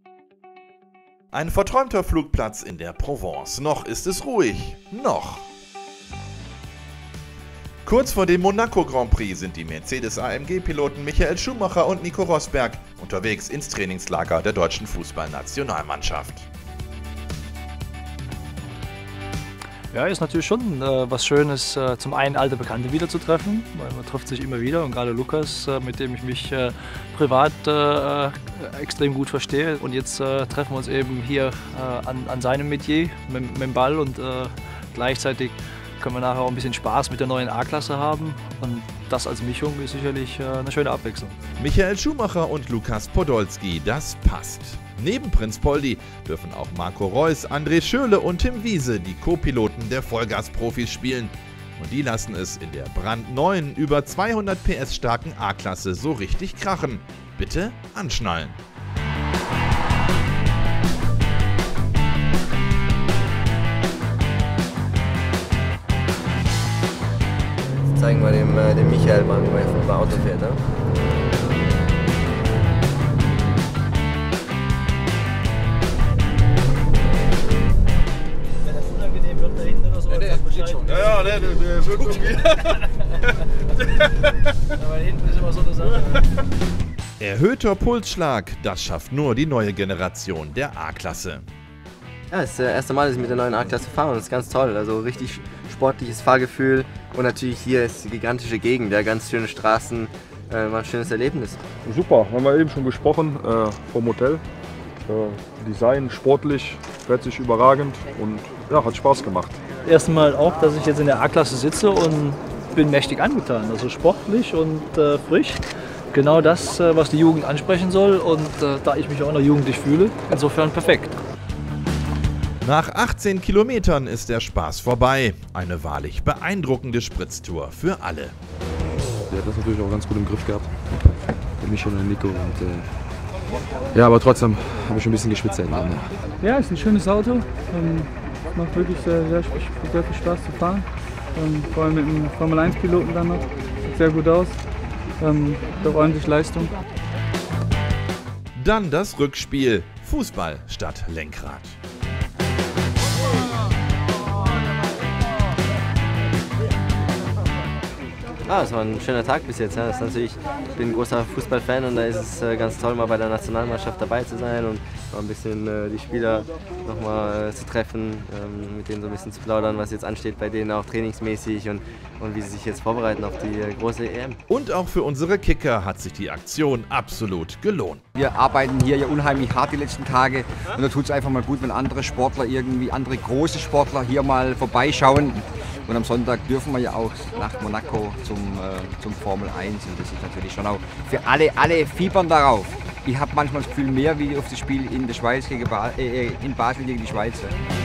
Ein verträumter Flugplatz in der Provence. Noch ist es ruhig. Noch. Kurz vor dem Monaco Grand Prix sind die Mercedes-AMG-Piloten Michael Schumacher und Nico Rosberg unterwegs ins Trainingslager der deutschen Fußballnationalmannschaft. Ja, ist natürlich schon was Schönes, zum einen alte Bekannte wieder zu treffen, weil man trifft sich immer wieder und gerade Lukas, mit dem ich mich privat extrem gut verstehe. Und jetzt treffen wir uns eben hier an seinem Metier mit dem Ball und gleichzeitig können wir nachher auch ein bisschen Spaß mit der neuen A-Klasse haben und das als Mischung ist sicherlich eine schöne Abwechslung. Michael Schumacher und Lukas Podolski, das passt. Neben Prinz Poldi dürfen auch Marco Reus, André Schürrle und Tim Wiese die Co-Piloten der Vollgas-Profis spielen. Und die lassen es in der brandneuen, über 200 PS starken A-Klasse so richtig krachen. Bitte anschnallen. Zeigen wir dem Michael mal, wie man Auto fährt. Ne? Wenn das unangenehm wird da hinten oder so, der geht schon. Ja, der wird irgendwie. Aber hinten ist immer so eine Sache. Erhöhter Pulsschlag, das schafft nur die neue Generation der A-Klasse. Ja, das ist das erste Mal, dass ich mit der neuen A-Klasse fahre und das ist ganz toll. Also richtig sportliches Fahrgefühl und natürlich hier ist die gigantische Gegend, ganz schöne Straßen, war ein schönes Erlebnis. Super, haben wir eben schon gesprochen vom Hotel. Design, sportlich, fährt sich überragend und ja, hat Spaß gemacht. Das erste Mal auch, dass ich jetzt in der A-Klasse sitze und bin mächtig angetan. Also sportlich und frisch. Genau das, was die Jugend ansprechen soll und da ich mich auch noch jugendlich fühle, insofern perfekt. Nach 18 Kilometern ist der Spaß vorbei. Eine wahrlich beeindruckende Spritztour für alle. Der hat das natürlich auch ganz gut im Griff gehabt, der Michael und Nico. Und, ja, aber trotzdem habe ich ein bisschen geschwitzt. Ja, ist ein schönes Auto. Macht wirklich sehr viel Spaß zu fahren. Vor allem mit dem Formel-1-Piloten dann noch. Sieht sehr gut aus. Doch ordentlich Leistung. Dann das Rückspiel. Fußball statt Lenkrad. Es war ein schöner Tag bis jetzt. Ja. Das ist natürlich, ich bin ein großer Fußballfan und da ist es ganz toll, mal bei der Nationalmannschaft dabei zu sein und mal ein bisschen die Spieler noch mal zu treffen, mit denen so ein bisschen zu plaudern, was jetzt ansteht bei denen auch trainingsmäßig und wie sie sich jetzt vorbereiten auf die große EM. Und auch für unsere Kicker hat sich die Aktion absolut gelohnt. Wir arbeiten hier ja unheimlich hart die letzten Tage und da tut es einfach mal gut, wenn andere Sportler, andere große Sportler hier mal vorbeischauen. Und am Sonntag dürfen wir ja auch nach Monaco zum Formel 1 und das ist natürlich schon auch für alle fiebern darauf. Ich habe manchmal das Gefühl mehr wie auf das Spiel in der Schweiz in Basel gegen die Schweizer.